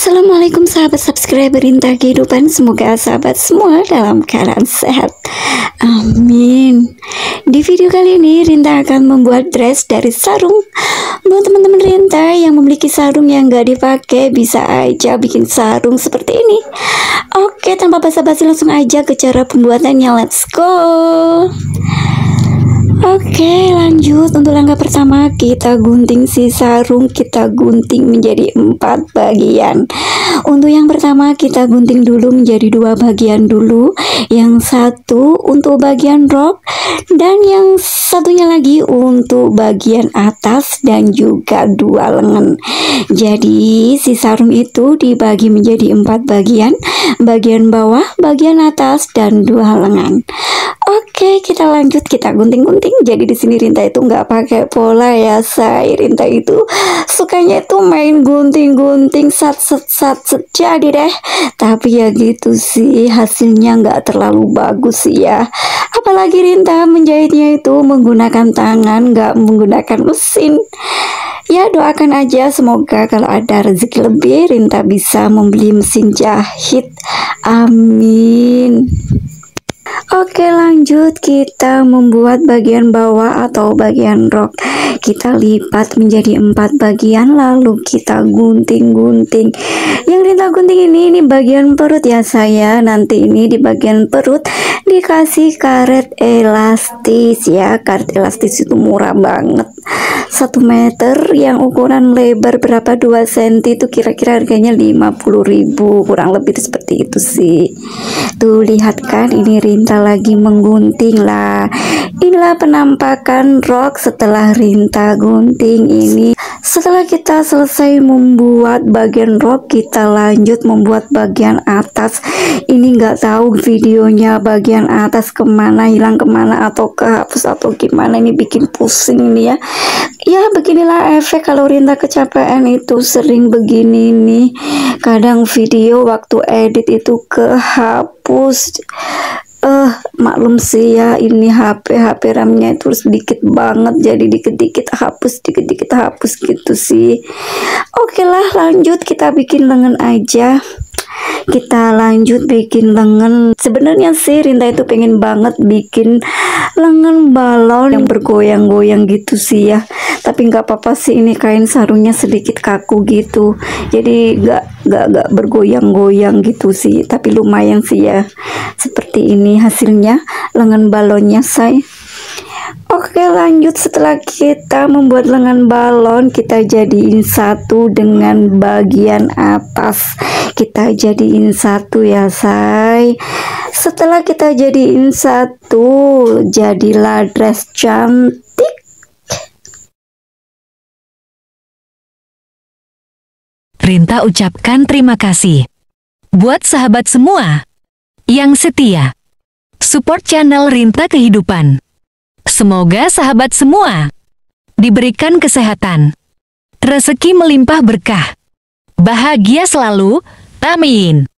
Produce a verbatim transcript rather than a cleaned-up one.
Assalamualaikum sahabat subscriber Rinta Kehidupan. Semoga sahabat semua dalam keadaan sehat. Amin. Di video kali ini Rinta akan membuat dress dari sarung. Buat teman-teman Rinta yang memiliki sarung yang gak dipakai, bisa aja bikin sarung seperti ini. Oke, tanpa basa-basi langsung aja ke cara pembuatannya. Let's go. Oke, lanjut. Untuk langkah pertama, kita gunting si sarung, kita gunting menjadi empat bagian. Untuk yang pertama, kita gunting dulu menjadi dua bagian dulu. Yang satu untuk bagian rok, dan yang satunya lagi untuk bagian atas dan juga dua lengan. Jadi, si sarung itu dibagi menjadi empat bagian, bagian bawah, bagian atas, dan dua lengan. Oke, kita lanjut, kita gunting-gunting. Jadi di sini Rinta itu nggak pakai pola ya, say. Rinta itu sukanya itu main gunting-gunting, sat set sat set jadi deh. Tapi ya gitu sih, hasilnya nggak terlalu bagus sih ya. Apalagi Rinta menjahitnya itu menggunakan tangan, nggak menggunakan mesin. Ya, doakan aja semoga kalau ada rezeki lebih Rinta bisa membeli mesin jahit. Amin. Oke, lanjut, kita membuat bagian bawah atau bagian rok. Kita lipat menjadi empat bagian, lalu kita gunting-gunting. Yang Rinta gunting ini ini bagian perut ya saya. Nanti ini di bagian perut dikasih karet elastis ya. Karet elastis itu murah banget, satu meter yang ukuran lebar berapa, dua sentimeter, itu kira-kira harganya lima puluh ribu, kurang lebih seperti itu sih. Tuh, lihat kan, ini Rinta lagi menggunting lah. Inilah penampakan rok setelah Rinta gunting ini. Setelah kita selesai membuat bagian rok, kita lanjut membuat bagian atas. Ini nggak tahu videonya bagian atas kemana, hilang kemana, atau kehapus atau gimana. Ini bikin pusing ini ya. Ya, beginilah efek kalau Rinta kecapean, itu sering begini nih. Kadang video waktu edit itu kehapus. Eh, uh, maklum sih ya, ini H P H P RAM-nya itu sedikit banget, jadi dikit-dikit hapus, dikit-dikit hapus gitu sih. Oke lah, lanjut kita bikin lengan aja. Kita lanjut bikin lengan. Sebenarnya sih Rinta itu pengen banget bikin lengan balon yang bergoyang-goyang gitu sih ya. Tapi nggak apa-apa sih, ini kain sarungnya sedikit kaku gitu. Jadi nggak nggak nggak bergoyang-goyang gitu sih. Tapi lumayan sih ya. Seperti ini hasilnya lengan balonnya, say. Oke, lanjut, setelah kita membuat lengan balon, kita jadiin satu dengan bagian atas. Kita jadiin satu ya, say. Setelah kita jadiin satu, jadilah dress cantik. Rinta ucapkan terima kasih buat sahabat semua yang setia support channel Rinta Kehidupan. Semoga sahabat semua diberikan kesehatan, rezeki melimpah berkah, bahagia selalu, amin.